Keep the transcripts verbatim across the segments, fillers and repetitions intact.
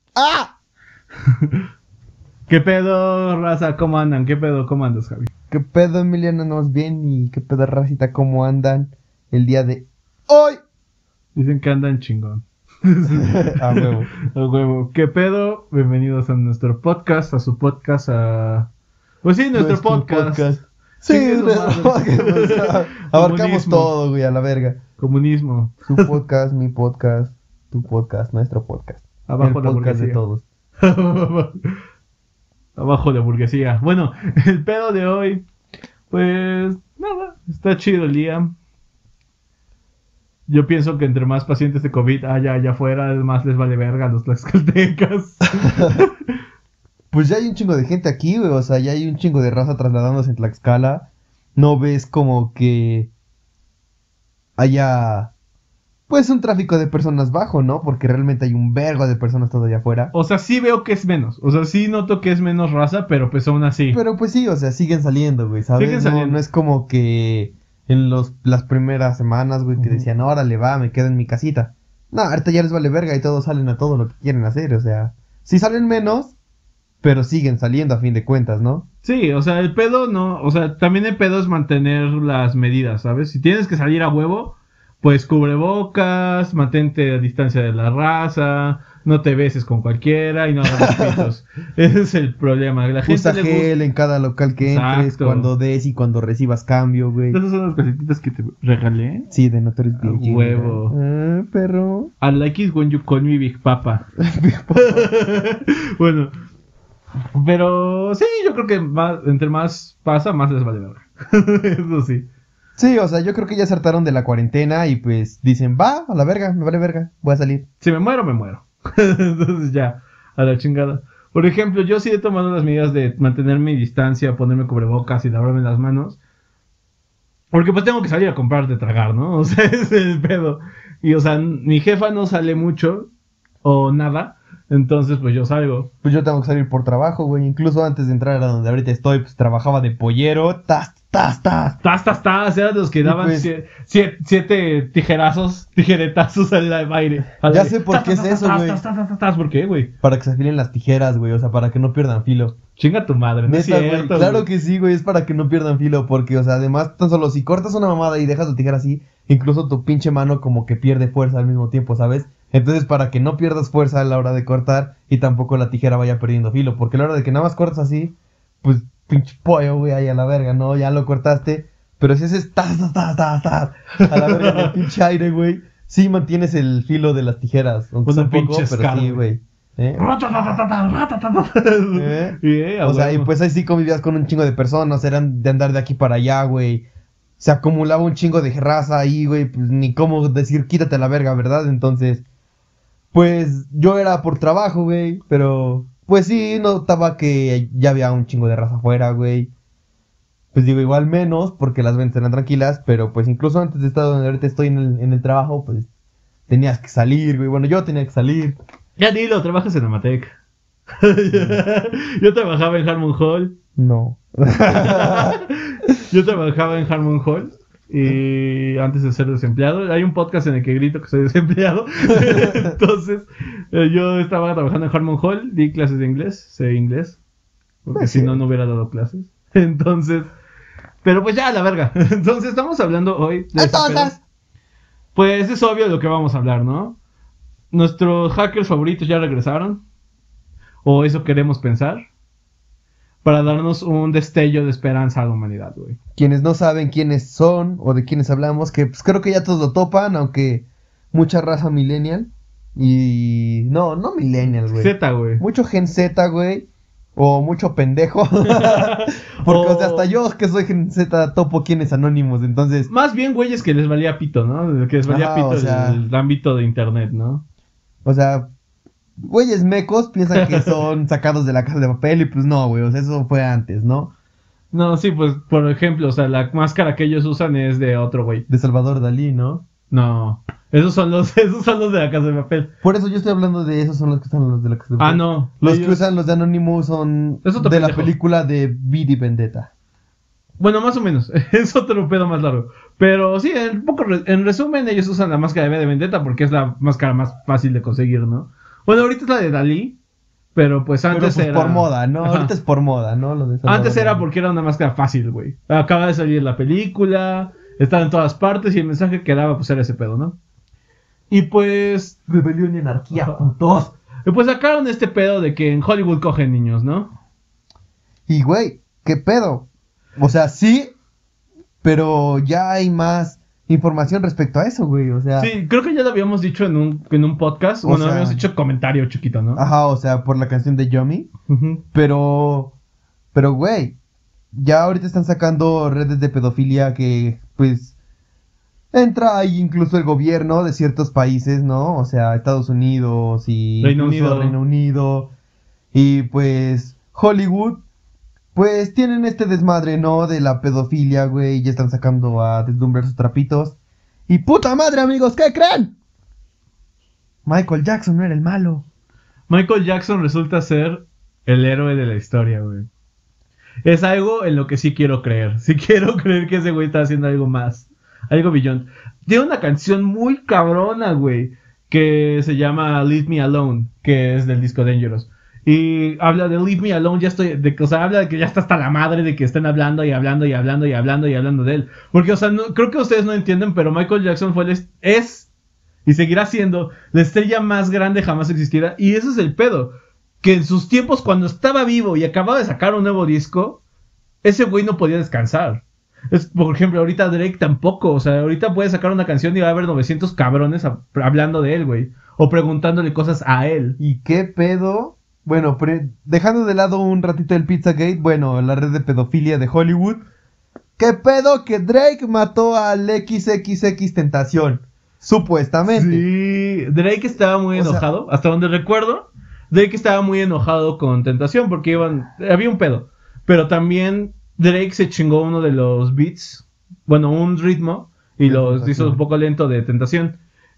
¡Ah! ¿Qué pedo, raza? ¿Cómo andan? ¿Qué pedo? ¿Cómo andas, Javi? ¿Qué pedo, Emiliano? ¿Nos bien? ¿Y qué pedo, racita? ¿Cómo andan el día de hoy? Dicen que andan chingón. A huevo. A huevo. ¿Qué pedo? Bienvenidos a nuestro podcast, a su podcast, a... Pues sí, nuestro, Nuestro podcast. podcast. Sí, Chingue su de- madre. abarcamos Comunismo. todo, güey, a la verga. Comunismo. Su podcast, mi podcast, tu podcast, nuestro podcast. Abajo el la podcast de burguesía. todos. Abajo la burguesía. Bueno, el pedo de hoy, pues nada, está chido el día. Yo pienso que entre más pacientes de COVID haya allá afuera, más les vale verga a los tlaxcaltecas. Pues ya hay un chingo de gente aquí, güey, o sea, ya hay un chingo de raza trasladándose en Tlaxcala. No ves como que haya, pues, un tráfico de personas bajo, ¿no? Porque realmente hay un vergo de personas todavía afuera. O sea, sí veo que es menos. O sea, sí noto que es menos raza, pero pues aún así. Pero pues sí, o sea, siguen saliendo, güey, ¿sabes? Siguen No, saliendo. no es como que en los, las primeras semanas, güey, que Ujú. decían, órale, va, me quedo en mi casita. No, ahorita ya les vale verga y todos salen a todo lo que quieren hacer, o sea, sí salen menos, pero siguen saliendo a fin de cuentas, ¿no? Sí, o sea, el pedo no. O sea, también el pedo es mantener las medidas, ¿sabes? Si tienes que salir a huevo, pues cubrebocas, mantente a distancia de la raza, no te beses con cualquiera y no hagas pitos. Ese es el problema. La gente Usa le gusta. gel en cada local que entres, Exacto. cuando des y cuando recibas cambio, güey. Esas son las cosetitas que te regalé. Sí, de Notorious A B I G huevo. Ah, perro. I like it when you call me Big Papa. Bueno, pero sí, yo creo que más, entre más pasa, más les vale verga. Eso sí. Sí, o sea, yo creo que ya se hartaron de la cuarentena y pues dicen, va, a la verga, me vale verga, voy a salir. Si me muero, me muero. Entonces ya, a la chingada. Por ejemplo, yo sí he tomado las medidas de mantener mi distancia, ponerme cubrebocas y lavarme las manos. Porque pues tengo que salir a comprar de tragar, ¿no? O sea, ese es el pedo. Y o sea, mi jefa no sale mucho o nada. Entonces pues yo salgo. Pues yo tengo que salir por trabajo, güey. Incluso antes de entrar a donde ahorita estoy, pues trabajaba de pollero. Tas, tas, tas. Tas, tas, tas, eran los que Y daban pues- sie- sie- siete tijerazos, tijeretazos al aire. al Ya aire. sé por Tas, qué tas, es tas, eso, tas, güey. tas, tas, tas, tas, ¿por qué, güey? Para que se afilen las tijeras, güey. O sea, para que no pierdan filo. Chinga tu madre, no es Neta, güey. cierto, Claro güey. que sí, güey. Es para que no pierdan filo. Porque, o sea, además, tan solo si cortas una mamada y dejas la tijera así, incluso tu pinche mano como que pierde fuerza al mismo tiempo, ¿sabes? Entonces, para que no pierdas fuerza a la hora de cortar y tampoco la tijera vaya perdiendo filo. Porque a la hora de que nada más cortas así, pues pinche pollo, güey, ahí a la verga, ¿no? Ya lo cortaste. Pero si haces ta, ta, ta, ta, ta, a la verga del pinche aire, güey, sí mantienes el filo de las tijeras. Aunque Pues sea un un poco, pinche pero Scar, sí, güey. güey. ¿Eh? ¿Eh? Yeah, O sea, y huevo. pues ahí sí convivías con un chingo de personas, eran de andar de aquí para allá, güey. Se acumulaba un chingo de raza ahí, güey, pues ni cómo decir quítate la verga, ¿verdad? Entonces, pues yo era por trabajo, güey, pero pues sí notaba que ya había un chingo de raza afuera, güey. Pues digo, igual menos, porque las ventas eran tranquilas, pero pues incluso antes de estar donde ahorita estoy en el, en el trabajo, pues tenías que salir, güey. Bueno, yo tenía que salir. Ya dilo, trabajas en Amatec. Yo trabajaba en Harmon Hall. No. Yo trabajaba en Harmon Hall. Y antes de ser desempleado, hay un podcast en el que grito que soy desempleado. Entonces, eh, yo estaba trabajando en Harmon Hall, di clases de inglés, sé inglés. Porque Pues si sí. no, no hubiera dado clases. Entonces, pero pues ya, a la verga. Entonces, estamos hablando hoy de ese pedo. Entonces, Pues es obvio de lo que vamos a hablar, ¿no? Nuestros hackers favoritos ya regresaron. O eso queremos pensar. Para darnos un destello de esperanza a la humanidad, güey. quienes no saben quiénes son o de quiénes hablamos, que pues creo que ya todos lo topan, aunque mucha raza millennial. Y no, no millennial, güey. Z, güey. Mucho gen Z, güey. O mucho pendejo. Porque o sea, hasta yo que soy gen Z topo quiénes anónimos. Entonces, Más bien güeyes que les valía pito, ¿no? Que les valía Ajá, pito o sea- el, el ámbito de internet, ¿no? o sea, güeyes mecos piensan que son sacados de la Casa de Papel y pues no, güey. O sea, eso fue antes, ¿no? No, sí, pues, por ejemplo, o sea, la máscara que ellos usan es de otro güey. De Salvador Dalí, ¿no? No, esos son los, esos son los de la Casa de Papel. Por eso yo estoy hablando de esos son los que están los de la Casa de Papel. Ah, no. Los ellos- que usan los de Anonymous son Es otro de la pendejo. película de V D Vendetta. Bueno, más o menos. Es otro pedo más largo. Pero sí, en, poco re- en resumen, ellos usan la máscara de V de Vendetta porque es la máscara más fácil de conseguir, ¿no? Bueno, ahorita es la de Dalí. pero pues antes Pero, pues, era... por moda, ¿no? Ajá. Ahorita es por moda, ¿no? Lo de Antes Salvador era Dali. porque era una máscara fácil, güey. Acaba de salir la película, estaba en todas partes y el mensaje que daba pues era ese pedo, ¿no? Y pues... Rebelión y anarquía, Ajá. putos. Y pues sacaron este pedo de que en Hollywood cogen niños, ¿no? Y, güey, ¿qué pedo? O sea, sí, pero ya hay más información respecto a eso, güey. O sea, Sí, creo que ya lo habíamos dicho en un, en un podcast. O Bueno, sea- habíamos hecho comentario chiquito, ¿no? ajá, o sea, por la canción de Yomi. Ujú. Pero, pero, güey, ya ahorita están sacando redes de pedofilia que, pues, entra ahí incluso el gobierno de ciertos países, ¿no? O sea, Estados Unidos y Reino incluso Unido. Reino Unido. Y pues, Hollywood, pues tienen este desmadre, ¿no? De la pedofilia, güey. Ya están sacando a deslumbrar sus trapitos. Y puta madre, amigos, ¿qué creen? Michael Jackson no era el malo. Michael Jackson resulta ser el héroe de la historia, güey. Es algo en lo que sí quiero creer. Sí quiero creer que ese güey está haciendo algo más. Algo beyond. Tiene una canción muy cabrona, güey, que se llama Leave Me Alone, que es del disco Dangerous. Y habla de Leave Me Alone, ya estoy, de, o sea, habla de que ya está hasta la madre de que estén hablando y hablando y hablando y hablando y hablando de él. Porque, o sea, no, creo que ustedes no entienden, pero Michael Jackson fue el, est- es y seguirá siendo la estrella más grande jamás existida. Y ese es el pedo. Que en sus tiempos, cuando estaba vivo y acababa de sacar un nuevo disco, ese güey no podía descansar. Es, por ejemplo, ahorita Drake tampoco. O sea, ahorita puede sacar una canción y va a haber novecientos cabrones a- hablando de él, güey. O preguntándole cosas a él. ¿Y qué pedo? Bueno, pre- dejando de lado un ratito el Pizzagate, bueno, la red de pedofilia de Hollywood. ¿Qué pedo que Drake mató al equis equis equis Tentación? Supuestamente. Sí, Drake estaba muy O sea- enojado. Hasta donde recuerdo, Drake estaba muy enojado con Tentación porque iban, había un pedo. Pero también Drake se chingó uno de los beats, bueno, un ritmo, y De los Tentación. hizo un poco lento de Tentación.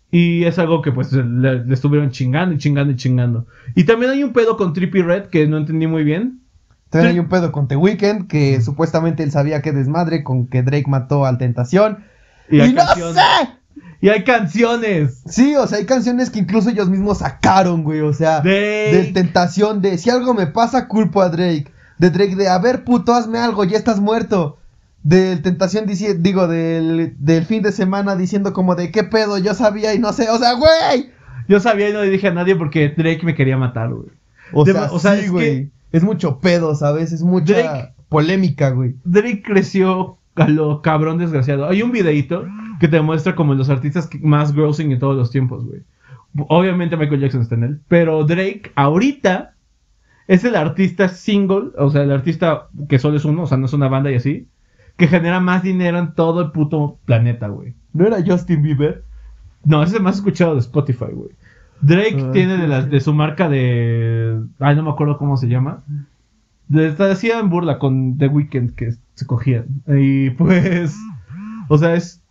Y es algo que pues le, le estuvieron chingando y chingando y chingando. Y también hay un pedo con Trippie Redd que no entendí muy bien. También Sí. hay un pedo con The Weeknd, que supuestamente él sabía que desmadre con que Drake mató al Tentación. Y, ¡Y, hay no canciones. sé! Y hay canciones. Sí, o sea, hay canciones que incluso ellos mismos sacaron, güey, o sea, Drake. de Tentación, de si algo me pasa, culpo a Drake. De Drake, de a ver, puto, hazme algo, ya estás muerto. Del Tentación, dici- digo, del, del fin de semana diciendo como de qué pedo, yo sabía y no sé, o sea, güey. Yo sabía y no le dije a nadie porque Drake me quería matar, güey. O De- sea, o sea, sí, es güey. que- Es mucho pedo, ¿sabes? Es mucha Drake- polémica, güey. Drake creció a lo cabrón desgraciado. Hay un videito que te muestra como los artistas que- más grossing de todos los tiempos, güey. Obviamente Michael Jackson está en él. Pero Drake ahorita es el artista single, o sea, el artista que solo es uno, o sea, no es una banda y así, que genera más dinero en todo el puto planeta, güey. ¿No era Justin Bieber? No, ese es el más escuchado de Spotify, güey. Drake Ah, tiene sí, de, la- sí. de su marca de... Ay, no me acuerdo cómo se llama. De, hacían burla con The Weeknd que se cogían. Y pues... O sea, es...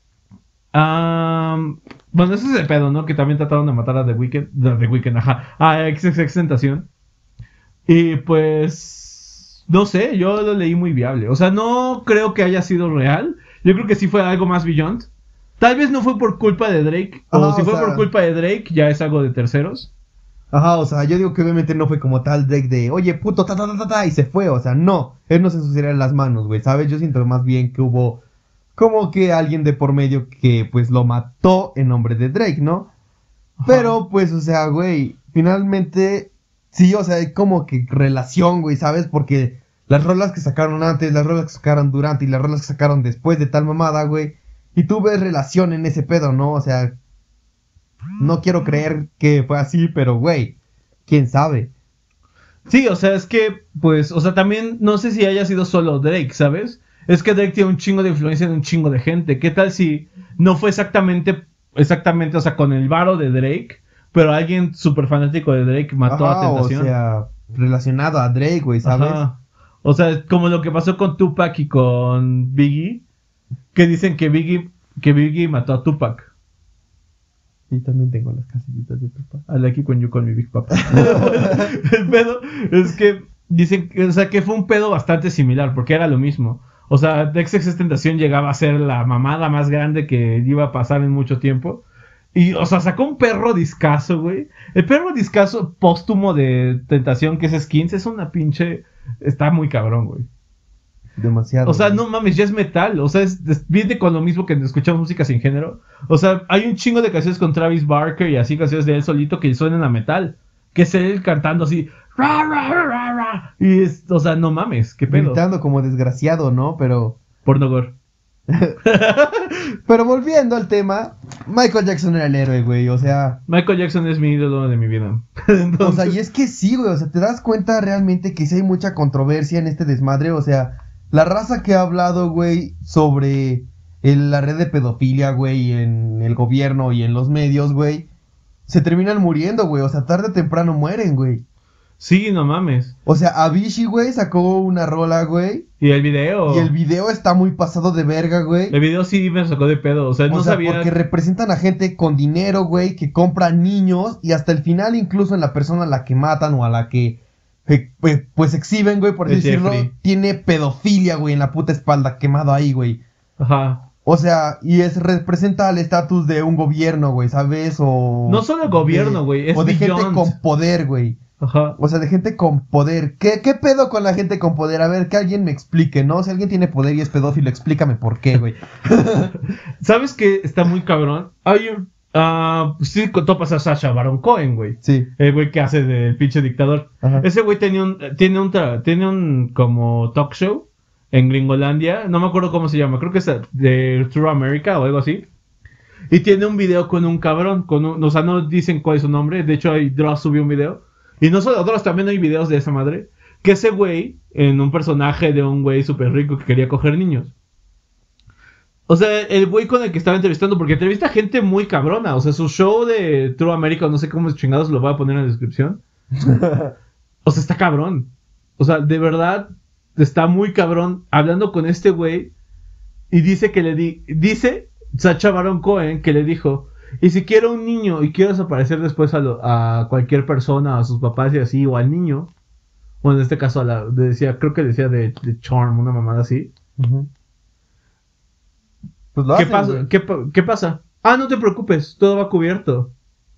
am, bueno, ese es el pedo, ¿no? Que también trataron de matar a The Weeknd. No, The Weeknd, ajá. A X X X Tentación. Y pues... No sé, yo lo leí muy viable. O sea, no creo que haya sido real. Yo creo que sí fue algo más Beyond. Tal vez no fue por culpa de Drake. O Ajá, si o fue sea- por culpa de Drake, ya es algo de terceros. Ajá, o sea, yo digo que obviamente no fue como tal Drake de, oye, puto, ta, ta, ta, ta, ta, y se fue, o sea, no, él no se ensuciaría las manos, güey, ¿sabes? Yo siento más bien que hubo como que alguien de por medio que, pues, lo mató en nombre de Drake, ¿no? Ajá. Pero, pues, o sea, güey, finalmente, sí, o sea, hay como que relación, güey, ¿sabes? Porque las rolas que sacaron antes, las rolas que sacaron durante y las rolas que sacaron después de tal mamada, güey, y tú ves relación en ese pedo, ¿no? O sea... No quiero creer que fue así, pero güey, quién sabe. Sí, o sea, es que, pues, o sea, también no sé si haya sido solo Drake, ¿sabes? Es que Drake tiene un chingo de influencia en un chingo de gente. ¿Qué tal si no fue exactamente, exactamente, o sea, con el varo de Drake, pero alguien súper fanático de Drake mató Ajá, a Tentación? o sea, relacionado a Drake, güey, ¿sabes? Ajá. O sea, como lo que pasó con Tupac y con Biggie, que dicen que Biggie, que Biggie mató a Tupac. Y también tengo las casillitas de papá. I like it when you call me Big Papa. El pedo es que dicen, que- o sea, que fue un pedo bastante similar, porque era lo mismo. O sea, X X Tentación llegaba a ser la mamada más grande que iba a pasar en mucho tiempo. Y, o sea, sacó un perro discazo, güey. El perro discazo póstumo de Tentación, que es Skins, es una pinche... Está muy cabrón, güey. Demasiado. O sea, güey. no mames, ya es metal. O sea, es, es, viene con lo mismo que escuchamos música sin género. O sea, hay un chingo de canciones con Travis Barker y así canciones de él solito que suenan a metal. Que es él cantando así... Ra, ra, ra, ra. Y es, o sea, no mames, qué pedo. Gritando como desgraciado, ¿no? Pero... Pornogor. Pero volviendo al tema, Michael Jackson era el héroe, güey, o sea... Michael Jackson es mi ídolo de mi vida. Entonces... O sea, y es que sí, güey, o sea, te das cuenta realmente que sí hay mucha controversia en este desmadre, o sea... La raza que ha hablado, güey, sobre el, la red de pedofilia, güey, en el gobierno y en los medios, güey, se terminan muriendo, güey, o sea, tarde o temprano mueren, güey. Sí, no mames. O sea, Avicii, güey, sacó una rola, güey. Y el video. Y el video está muy pasado de verga, güey. El video sí me sacó de pedo. O sea, O no sea, sabía. porque representan a gente con dinero, güey, que compra niños y hasta el final incluso en la persona a la que matan o a la que, eh, pues, pues exhiben, güey, por así Es decirlo, Jeffrey. tiene pedofilia, güey, en la puta espalda, quemado ahí, güey. Ajá. O sea, y es representa el estatus de un gobierno, güey, ¿sabes? O No solo el gobierno, de- güey, es o de gente beyond. con poder, güey. Ajá. O sea, de gente con poder. ¿Qué, ¿Qué pedo con la gente con poder? A ver, que alguien me explique, ¿no? Si alguien tiene poder y es pedófilo, explícame por qué, güey. ¿Sabes qué? Está muy cabrón. Hay un. Ah, sí, topas a Sacha Baron Cohen, güey. Sí. El güey que hace del pinche dictador. Ajá. Ese güey tenía un, tiene un, tra- tiene un como talk show en Gringolandia. No me acuerdo cómo se llama. Creo que es de True America o algo así. Y tiene un video con un cabrón. Con un, o sea, no dicen cuál es su nombre. De hecho, ahí Dross subió un video. Y no solo Dross, también hay videos de esa madre. Que ese güey, en un personaje de un güey súper rico que quería coger niños. O sea, el güey con el que estaba entrevistando, porque entrevista gente muy cabrona. O sea, su show de True America, no sé cómo chingados, lo voy a poner en la descripción. O sea, está cabrón. O sea, de verdad, está muy cabrón hablando con este güey. Y dice que le di... Dice Sacha Baron Cohen que le dijo... Y si quiero un niño y quiero desaparecer después a, lo, a cualquier persona, a sus papás y así, o al niño... Bueno, en este caso, a la, decía, creo que decía de, de Charm, una mamada así. Ujú. Pues lo ¿Qué, hacen, pasa? güey. ¿Qué, pa- ¿Qué pasa? Ah, no te preocupes, todo va cubierto.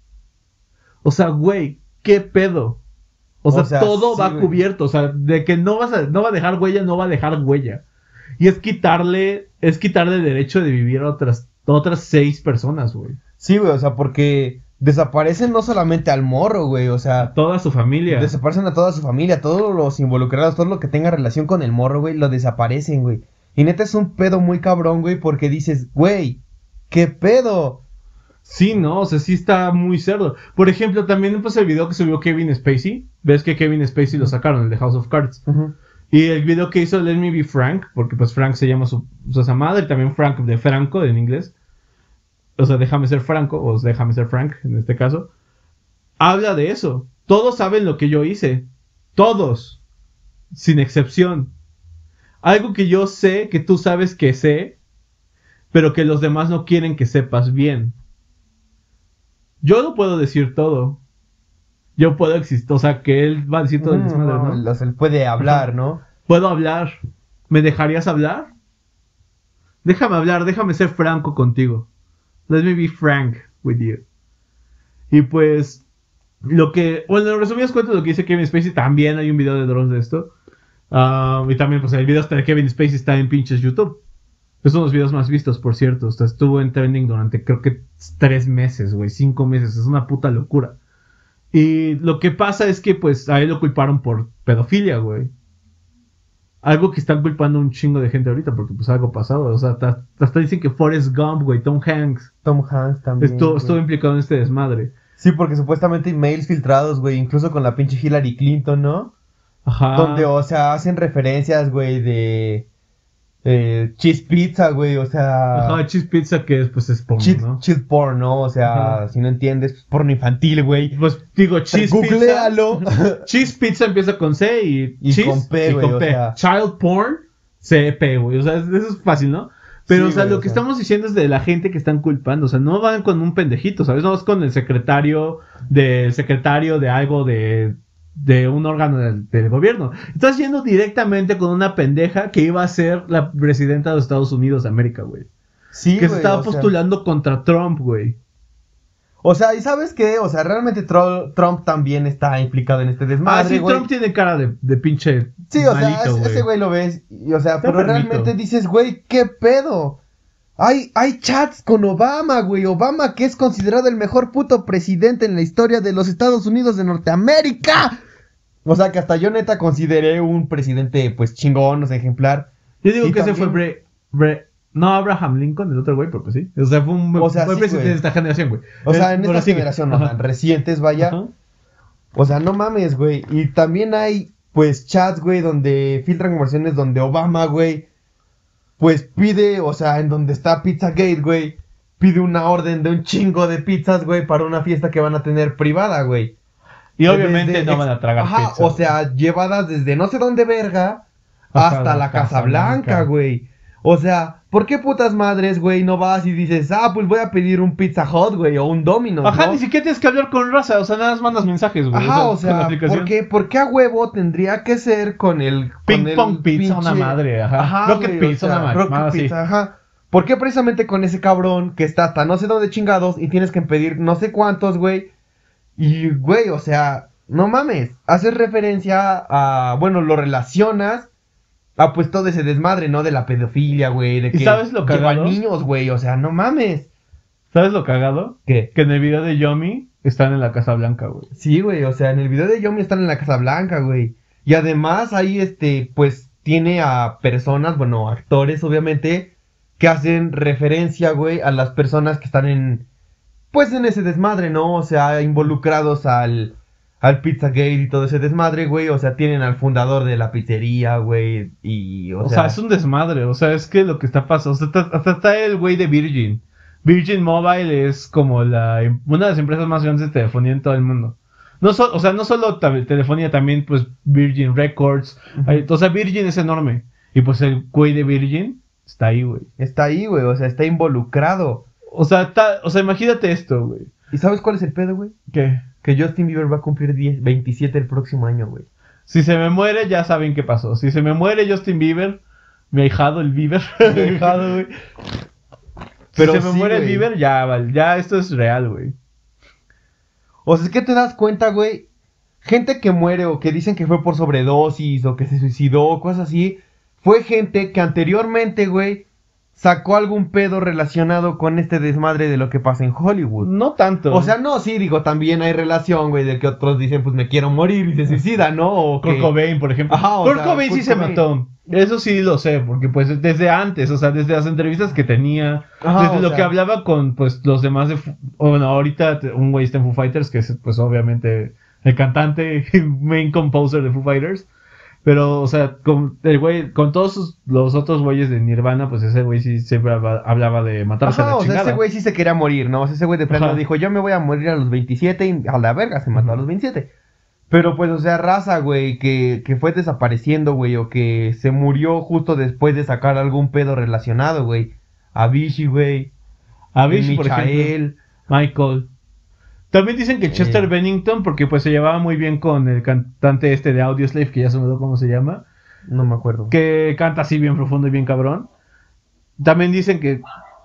O sea, güey, ¿qué pedo? O sea, O sea, todo sí, va güey. cubierto. O sea, de que no vas a, no va a dejar huella, no va a dejar huella. Y es quitarle, es quitarle el derecho de vivir a otras, a otras seis personas, güey. Sí, güey, o sea, porque desaparecen no solamente al morro, güey, o A sea, toda su familia. desaparecen a toda su familia, todos los involucrados, todo lo que tenga relación con el morro, güey, lo desaparecen, güey. Y neta es un pedo muy cabrón, güey, porque dices, güey, ¿qué pedo? Sí, no, o sea, sí está muy cerdo. Por ejemplo, también pues el video que subió Kevin Spacey. Ves que Kevin Spacey lo sacaron, el de House of Cards. Ujú. Y el video que hizo Let Me Be Frank, porque pues Frank se llama su, su esa madre, y también Frank de Franco en inglés. O sea, déjame ser Franco, o déjame ser Frank en este caso. Habla de eso. Todos saben lo que yo hice. Todos. Sin excepción. Algo que yo sé, que tú sabes que sé, pero que los demás no quieren que sepas bien. Yo no puedo decir todo. Yo puedo existir, o sea, que él va a decir todo el Mm, desmadre, no, ¿no? o sea, él puede hablar, ¿no? Puedo hablar. ¿Me dejarías hablar? Déjame hablar, déjame ser franco contigo. Let me be frank with you. Y pues, lo que, bueno, en resumidas cuentas, lo que dice Kevin Spacey, también hay un video de Dross de esto. Ah, y también, pues, el video hasta de Kevin Spacey está en pinches YouTube. Es uno de los videos más vistos, por cierto. O sea, estuvo en trending durante, creo que, tres meses, güey, cinco meses. Es una puta locura. Y lo que pasa es que, pues, a él lo culparon por pedofilia, güey. Algo que están culpando un chingo de gente ahorita, porque pues algo pasado. O sea, hasta, hasta dicen que Forrest Gump, güey, Tom Hanks, Tom Hanks también. estuvo, güey. estuvo implicado en este desmadre. Sí, porque supuestamente hay mails filtrados, güey, incluso con la pinche Hillary Clinton, ¿no? Ajá. Donde, o sea, hacen referencias, güey, de eh, cheese pizza, güey, o sea... Ajá, cheese pizza que es, pues es porno, cheese, ¿no? cheese porn, ¿no? O sea, Ajá. si no entiendes, pues, porno infantil, güey. Pues digo, cheese Googlealo. pizza. Cheese pizza empieza con C y, Y cheese, con P, y güey, con o P. sea. Child porn, C P, güey. O sea, eso es fácil, ¿no? Pero, Sí, o sea, güey, lo o que sea. estamos diciendo es de la gente que están culpando. O sea, no van con un pendejito, ¿sabes? No vas con el secretario del secretario de algo de, de un órgano del, del gobierno. Estás yendo directamente con una pendeja que iba a ser la presidenta de los Estados Unidos de América, güey. Sí, que se güey, estaba o sea, postulando contra Trump, güey. O sea, ¿y sabes qué? O sea, realmente Tro- Trump también está implicado en este desmadre, Ah, sí, güey. Trump tiene cara de, de pinche Sí, o sea, malito, ese- güey. ese güey lo ves, y, o sea, Está pero enfermito. realmente dices, güey, ¿qué pedo? Hay, hay chats con Obama, güey. Obama, que es considerado el mejor puto presidente en la historia de los Estados Unidos de Norteamérica. O sea, que hasta yo neta consideré un presidente, pues, chingón, o sea, ejemplar. Yo digo Y que ese también- fue Bre, Bre- no Abraham Lincoln, el otro güey, pero pues sí. O sea, fue un O sea, buen sí, presidente güey. de esta generación, güey. O sea, en Bueno, esta sigue. generación, no Ajá. tan recientes, vaya. Ajá. O sea, no mames, güey. Y también hay, pues, chats, güey, donde filtran conversaciones donde Obama, güey, pues pide, o sea, en donde está Pizzagate, güey, pide una orden de un chingo de pizzas, güey, para una fiesta que van a tener privada, güey. Y obviamente Desde no ex- van a tragar Ajá, pizza. o sea, llevadas desde no sé dónde verga Hasta hasta, la la Casa Casa Blanca, Blanca. güey. O sea, ¿por qué putas madres, güey, no vas y dices, ah, pues voy a pedir un Pizza Hut, güey, o un Domino's, Ajá, ¿no? ni siquiera tienes que hablar con raza, o sea, nada más mandas mensajes, güey. Ajá, o con la sea, aplicación. ¿por qué, ¿por qué a huevo tendría que ser con el... Ping con el Pong Pizza, pinche- una madre, ajá. Rocket güey, Pizza, o sea, una Rocket mamada así. Pizza, ajá. ¿Por qué precisamente con ese cabrón que está hasta no sé dónde chingados y tienes que pedir no sé cuántos, güey? Y, güey, o sea, no mames. Haces referencia a... Bueno, lo relacionas a pues todo ese desmadre, ¿no? De la pedofilia, güey. De ¿Y que sabes lo lleva cagado? niños, güey. O sea, no mames. ¿Sabes lo cagado? ¿Qué? Que en el video de Yomi están en la Casa Blanca, güey. Sí, güey, o sea, en el video de Yomi están en la Casa Blanca, güey. Y además ahí, este, pues, tiene a personas, bueno, actores, obviamente, que hacen referencia, güey, a las personas que están en, pues, en ese desmadre, ¿no? O sea, involucrados al, al Pizzagate y todo ese desmadre, güey. O sea, tienen al fundador de la pizzería, güey, y, o, O, sea... sea, es un desmadre, o sea, es que lo que está pasando, o sea, hasta, hasta está el güey de Virgin. Virgin Mobile es como la una de las empresas más grandes de telefonía en todo el mundo. No so, o sea, no solo ta- telefonía, también pues Virgin Records. Ujú. Hay- o sea, Virgin es enorme. Y pues el güey de Virgin está ahí, güey. Está ahí, güey, o sea, está involucrado. O sea, está, o sea, imagínate esto, güey. ¿Y sabes cuál es el pedo, güey? ¿Qué? Que Justin Bieber va a cumplir diez, veintisiete el próximo año, güey. Si se me muere, ya saben qué pasó. Si se me muere Justin Bieber, mi ahijado el Bieber. Mi ahijado, güey. Pero Pero si se me sí, muere el güey. Bieber, ya, vale, ya esto es real, güey. O sea, es que te das cuenta, güey. Gente que muere o que dicen que fue por sobredosis o que se suicidó, cosas así. Fue gente que anteriormente, güey, sacó algún pedo relacionado con este desmadre de lo que pasa en Hollywood. No tanto. O sea, no, sí, digo, también hay relación, güey, de que otros dicen, pues me quiero morir y se suicida, ¿no? O Kurt que... Cobain, por ejemplo. Ajá, o Kurt sea, Cobain sí Kurt se Cobain. mató. Eso sí lo sé, porque pues desde antes, o sea, desde las entrevistas que tenía, Ajá, desde o lo sea. que hablaba con pues los demás de... Fu- o bueno, ahorita te- un güey está en Foo Fighters, que es pues obviamente el cantante y main composer de Foo Fighters. Pero, o sea, con el güey, con todos sus- los otros güeyes de Nirvana, pues ese güey sí siempre hablaba, hablaba de matarse a Ajá, la o sea, chingada. ese güey sí se quería morir, ¿no? O sea, ese güey de plano Ajá. dijo, yo me voy a morir a los veintisiete y a la verga se mató a Ujú. los veintisiete. Pero pues, o sea, raza, güey, que, que fue desapareciendo, güey, o que se murió justo después de sacar algún pedo relacionado, güey. Avicii, güey. Avicii, por ejemplo. Michael. Michael. También dicen que Chester Eh. Bennington, porque pues se llevaba muy bien con el cantante este de Audioslave, que ya se me olvidó cómo se llama, No me acuerdo. que canta así bien profundo y bien cabrón. También dicen que...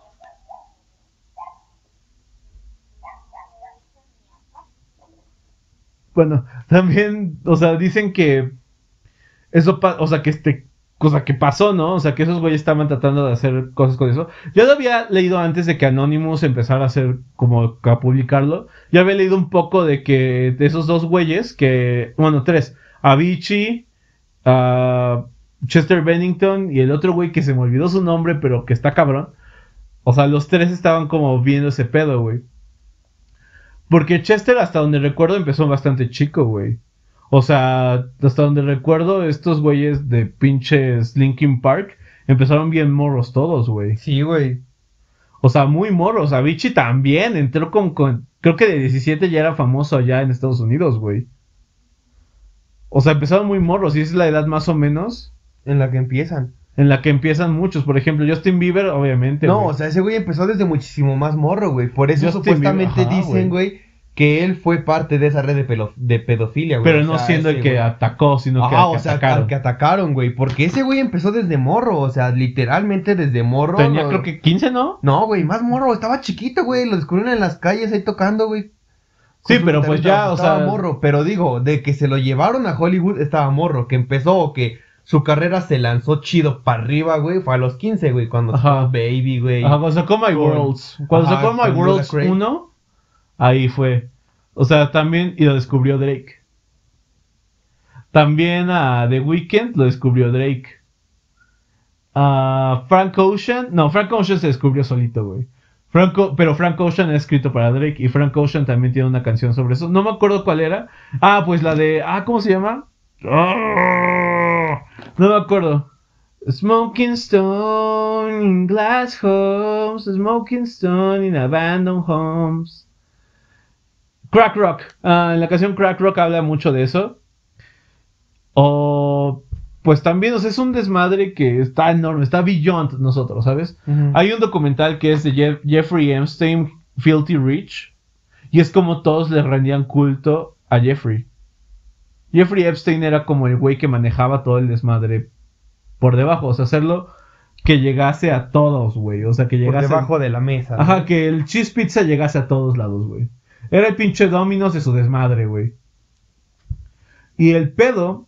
Bueno, también, o sea, dicen que eso, pa- o sea, que este, cosa que pasó, ¿no? O sea, que esos güeyes estaban tratando de hacer cosas con eso. Yo lo había leído antes de que Anonymous empezara a hacer, como a publicarlo. Ya había leído un poco de que de esos dos güeyes, que, bueno, tres, Avicii, ah, Chester Bennington y el otro güey que se me olvidó su nombre, pero que está cabrón. O sea, los tres estaban como viendo ese pedo, güey. Porque Chester, hasta donde recuerdo, empezó bastante chico, güey. O sea, hasta donde recuerdo, estos güeyes de pinches Linkin Park empezaron bien morros todos, güey. Sí, güey. O sea, muy morros. Avicii también entró con, con... Creo que de diecisiete ya era famoso allá en Estados Unidos, güey. O sea, empezaron muy morros y esa es la edad más o menos En la que empiezan. en la que empiezan muchos. Por ejemplo, Justin Bieber, obviamente, No, güey. o sea, ese güey empezó desde muchísimo más morro, güey. Por eso Justin supuestamente Bieber, ajá, dicen, güey, que él fue parte de esa red de, pelo, de pedofilia, güey. Pero o no sea, siendo el que güey. atacó, sino que, Ajá, al que o sea, atacaron. al que atacaron, güey. Porque ese güey empezó desde morro, o sea, literalmente desde morro. Tenía lo... creo que quince, ¿no? No, güey, más morro, estaba chiquito, güey. Lo descubrieron en las calles ahí tocando, güey. Sí, Con pero su pues guitarrita, ya, o estaba sea... morro. Pero digo, de que se lo llevaron a Hollywood estaba morro. Que empezó, que su carrera se lanzó chido para arriba, güey. Fue a los quince, güey, cuando Ajá. sacó Baby, güey. Ajá, cuando sacó My Con- Worlds. Cuando Ajá, sacó My con Worlds Ludacris. uno, ahí fue. O sea, también, y lo descubrió Drake. También a The Weeknd lo descubrió Drake. A Frank Ocean, no, Frank Ocean se descubrió solito, güey. Frank O- pero Frank Ocean es escrito para Drake y Frank Ocean también tiene una canción sobre eso. No me acuerdo cuál era. Ah, pues la de, ah, ¿cómo se llama? Ah, no me acuerdo. Smoking Stone in glass homes, Smoking Stone in abandoned homes. Crack Rock. Ah, en la canción Crack Rock habla mucho de eso. O pues también, o sea, es un desmadre que está enorme, está beyond nosotros, ¿sabes? Ujú. Hay un documental que es de Jeff- Jeffrey Epstein, Filthy Rich, y es como todos le rendían culto a Jeffrey. Jeffrey Epstein era como el güey que manejaba todo el desmadre por debajo, o sea, hacerlo que llegase a todos, güey, o sea, que Por llegase... debajo de la mesa. ¿no? Ajá, que el cheese pizza llegase a todos lados, güey. Era el pinche Domino's de su desmadre, güey. Y el pedo,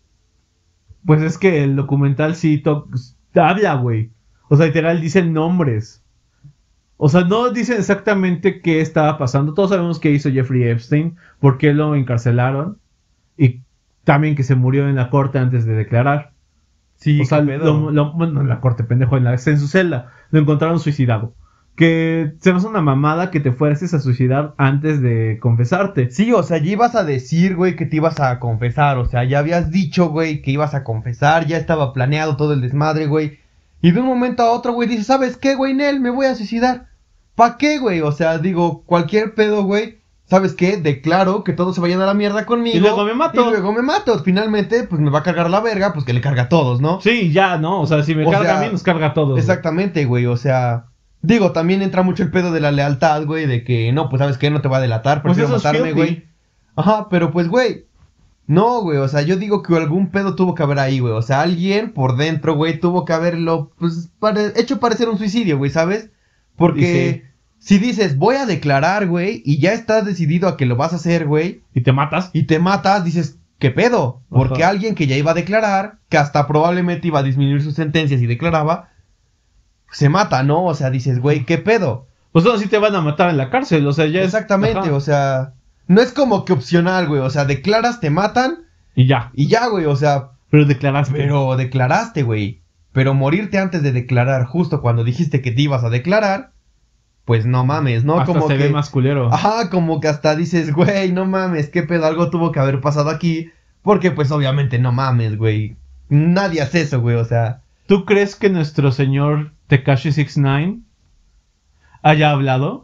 pues es que el documental sí to- habla, güey. O sea, literal dicen nombres. O sea, no dicen exactamente qué estaba pasando. Todos sabemos qué hizo Jeffrey Epstein, por qué lo encarcelaron. Y también que se murió en la corte antes de declarar. Sí, O sea, qué pedo. lo, lo- bueno, en la corte, pendejo, en, la, en su celda. Lo encontraron suicidado. Que se me hace una mamada que te fueras a suicidar antes de confesarte. Sí, o sea, ya ibas a decir, güey, que te ibas a confesar. O sea, ya habías dicho, güey, que ibas a confesar. Ya estaba planeado todo el desmadre, güey. Y de un momento a otro, güey, dices, ¿sabes qué, güey, Nel? Me voy a suicidar. ¿Pa' qué, güey? O sea, digo, cualquier pedo, güey. ¿Sabes qué? Declaro que todos se vayan a la mierda conmigo. Y luego me mato. Y luego me mato. Finalmente, pues me va a cargar la verga, pues que le carga a todos, ¿no? Sí, ya, ¿no? O sea, si me O carga sea, a mí, nos carga a todos. güey. Exactamente, güey, o sea... Digo, también entra mucho el pedo de la lealtad, güey, de que, no, pues, ¿sabes qué? No te va a delatar, Pues prefiero eso es matarme, filthy. güey. Ajá, pero pues, güey... No, güey, o sea, yo digo que algún pedo tuvo que haber ahí, güey. O sea, alguien por dentro, güey, tuvo que haberlo, pues, pare- hecho parecer un suicidio, güey, ¿sabes? Porque si dices, voy a declarar, güey, y ya estás decidido a que lo vas a hacer, güey, Y te matas. y te matas, dices, ¿qué pedo? Porque Ajá. alguien que ya iba a declarar, que hasta probablemente iba a disminuir sus sentencias y declaraba, se mata, ¿no? O sea, dices, güey, ¿qué pedo? Pues no, sí te van a matar en la cárcel. O sea, ya es. Exactamente, Ajá. o sea, no es como que opcional, güey, o sea, declaras, te matan, Y ya. y ya, güey, o sea, Pero declaraste. pero declaraste, güey. Pero morirte antes de declarar, justo cuando dijiste que te ibas a declarar, pues no mames, ¿no? Hasta como se que... ve más culero. Ajá, como que hasta dices, güey, no mames, qué pedo, algo tuvo que haber pasado aquí. Porque pues obviamente no mames, güey. Nadie hace eso, güey, o sea... ¿Tú crees que nuestro señor Tekashi sesenta y nueve haya hablado?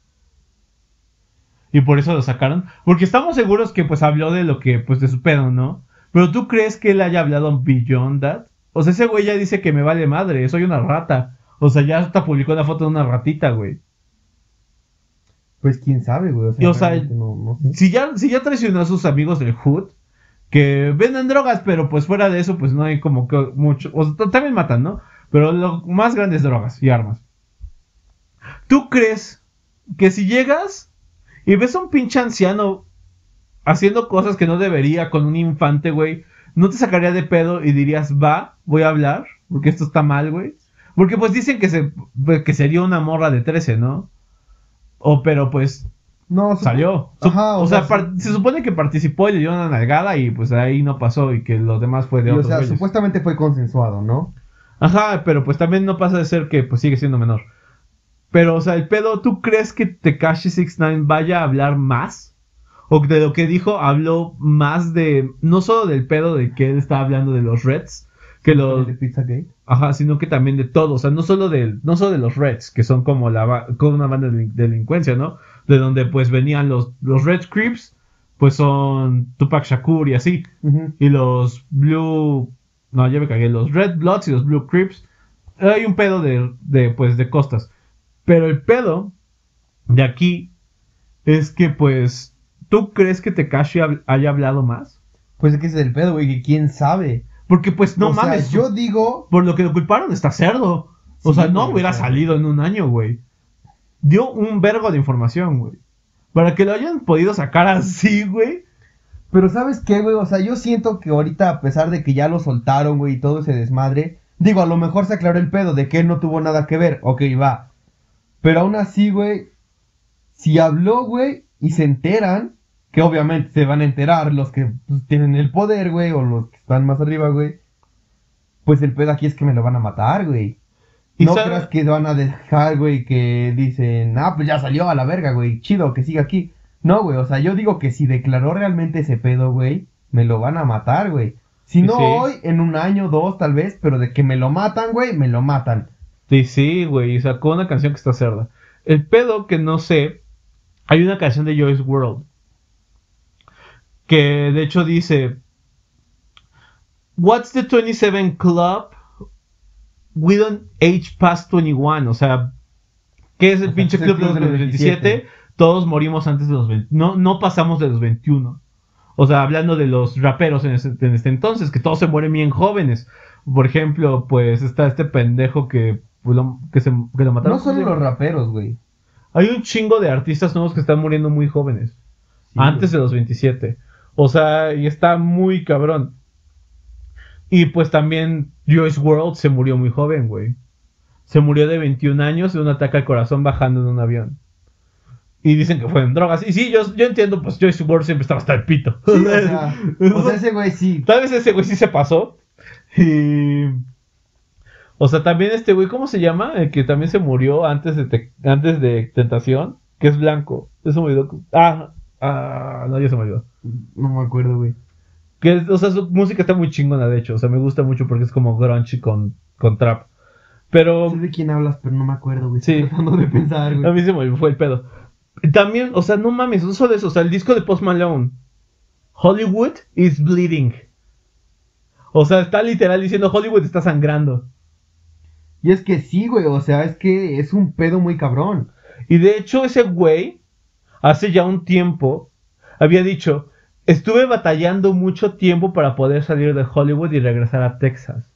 Y por eso lo sacaron. Porque estamos seguros que pues habló de lo que, pues de su pedo, ¿no? Pero ¿tú crees que él haya hablado beyond that? O sea, ese güey ya dice que me vale madre, soy una rata. O sea, ya hasta publicó la foto de una ratita, güey. Pues quién sabe, güey, o sea, Y, o sea, realmente no, no sé. Si ya, si ya traicionó a sus amigos del Hood, que venden drogas, pero pues fuera de eso, pues no hay como que mucho. O sea, también matan, ¿no? Pero lo más grande es drogas y armas. ¿Tú crees que si llegas y ves a un pinche anciano haciendo cosas que no debería con un infante, güey, no te sacaría de pedo y dirías, va, voy a hablar, porque esto está mal, güey? Porque pues dicen que se que sería una morra de trece, ¿no? O pero pues No, supo- salió. Su- Ajá, o, sea, sí. par- se supone que participó y le dio una nalgada y pues ahí no pasó y que lo demás fue de Y, o otros sea, güeyes. supuestamente fue consensuado, ¿no? Ajá, pero pues también no pasa de ser que pues sigue siendo menor. Pero, o sea, el pedo, ¿tú crees que Tekashi sesenta y nueve vaya a hablar más? O de lo que dijo, habló más de, no solo del pedo de que él estaba hablando de los Reds, que los, ¿De Pizzagate? ajá, sino que también de todo, o sea, no solo de, no solo de los Reds, que son como la, ba- como una banda de delin- delincuencia, ¿no? De donde pues venían los, los Red Crips, pues son Tupac Shakur y así. Ujú. Y los Blue... No, ya me cagué. Los Red Bloods y los Blue Crips. Hay un pedo de, de, pues, de costas. Pero el pedo de aquí es que, pues, ¿tú crees que Tekashi hab- haya hablado más? Pues es que ese es el pedo, güey, que quién sabe. Porque, pues, no O sea, mames, yo digo... por lo que lo culparon está cerdo. O Sí, sea, no güey, hubiera o sea, salido en un año, güey. Dio un vergo de información, güey. Para que lo hayan podido sacar así, güey. Pero ¿sabes qué, güey? O sea, yo siento que ahorita, a pesar de que ya lo soltaron, güey, y todo ese desmadre, digo, a lo mejor se aclaró el pedo de que él no tuvo nada que ver. Ok, va. Pero aún así, güey, si habló, güey, y se enteran, que obviamente se van a enterar los que pues, tienen el poder, güey, o los que están más arriba, güey, pues el pedo aquí es que me lo van a matar, güey. Y No sabe- creas que van a dejar, güey, que dicen, ah, pues ya salió a la verga, güey, chido, que siga aquí. No, güey, o sea, yo digo que si declaró realmente ese pedo, güey, me lo van a matar, güey. Si no Sí. hoy, en un año, dos, tal vez, pero de que me lo matan, güey, me lo matan. Sí, sí, güey. Sacó una canción que está cerda. El pedo que no sé. Hay una canción de Joyce World. Que de hecho dice. What's the twenty-seven Club? We don't age past twenty-one. O sea, ¿qué es el O sea, pinche es el club de club los de los veintisiete? veintisiete. Todos morimos antes de los veinte. No, no pasamos de los veintiuno. O sea, hablando de los raperos en este, en este entonces, que todos se mueren bien jóvenes. Por ejemplo, pues está este pendejo que, pues, lo, que, se, que lo mataron. No solo los raperos, güey. Hay un chingo de artistas nuevos que están muriendo muy jóvenes. Sí, antes güey. de los veintisiete. O sea, y está muy cabrón. Y pues también Joyce World se murió muy joven, güey. Se murió de veintiún años de un ataque al corazón bajando en un avión. Y dicen que fue en drogas. Y sí, yo, yo entiendo, pues Joyce World siempre estaba hasta el pito. Sí, o sea, o sea, ese güey sí. Tal vez ese güey sí se pasó. Y... O sea, también este güey, ¿cómo se llama? El que también se murió antes de, te- antes de Tentación. Que es blanco. Eso me olvidó. Ah, ah, no, ya se me olvidó. No me acuerdo, güey. Que, o sea, su música está muy chingona, de hecho. O sea, me gusta mucho porque es como grunge con, con trap. Pero Sé de quién hablas, pero no me acuerdo, güey. Sí. Estoy tratando de pensar, a güey. mí se me fue el pedo. También, o sea, no mames, no solo eso. O sea, el disco de Post Malone. Hollywood is bleeding. O sea, está literal diciendo Hollywood está sangrando. Y es que sí, güey, o sea, es que es un pedo muy cabrón. Y de hecho ese güey, hace ya un tiempo, había dicho, estuve batallando mucho tiempo para poder salir de Hollywood y regresar a Texas.